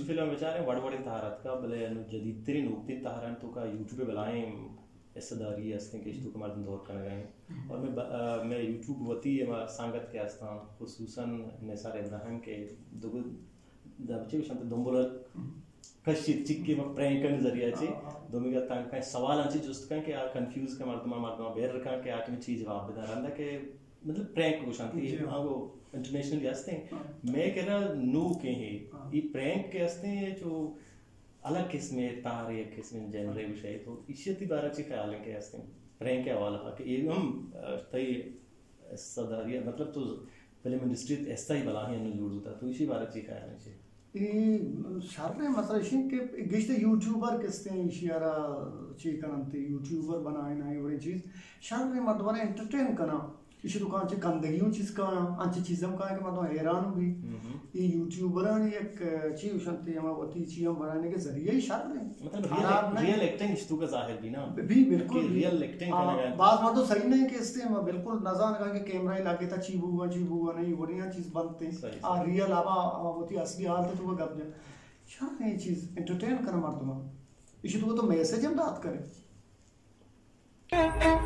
film बेचारे बड़े बड़े तहारत का भले जदीद तरीन उगती तहारन तो का यूट्यूब पे बुलाएं ऐसदारी हस्ते के इश्तों के मर्द दौर कर गए और मैं यूट्यूब वती सांगत के आस्था खुसूसन निसार इब्राहिम के दुगु दबचे शंत दुंबुल कशित चिक्की में प्रैंक के जरिए से दोमिगा तंग का सवाल अंची जुस्त का कि आ कंफ्यूज का मर्दमा बेर रखा कि आके में चीज जवाब बता रहा के मतलब प्रैंक को शांति हाँ वो इंटरनेशनल हस्ते मैं कह रहा नू के हैं ये प्रैंक के हस्ते जो अलग किस्म तारे किस्म जनरे विषय तो इश्यती बारची ख्याल के हस्ते प्रैंक के हवाला कि ये हम तय सदारिया मतलब तो फिल्म इंडस्ट्री ऐसा ही बला है जुड़ू था तो इसी बारची ख्याल है शार्रे मसला इशी के गिश्ते यूट्यूबर किसते हैं इशियारा ची करनते यूट्यूबर बनाए ना ये बड़ी चीज शार्रे मर्दवाने एंटरटेन करना इसी दुकान से गंदगियों चीज का अच्छी चीज़ों का है कि मतलब हैरान भी ये यूट्यूबर ने एक चीज शांति हम वती चीज़ हम बनाने के जरिए ही शार्रे मतलब रियल एक्टिंग इश्तू का जाहिर भी ना भी बिल्कुल रियल एक्टिंग करने का बात तो सही नहीं कि इससे हम बिल्कुल नजान का कि कैमरा ही लागे था चीबूगा नहीं वो नहीं चीज बनते आ रियल आवा होती असली हालत तो वो गप जा शायद ये चीज एंटरटेन करना मर्दमा इसी तो मैसेज हम बात करें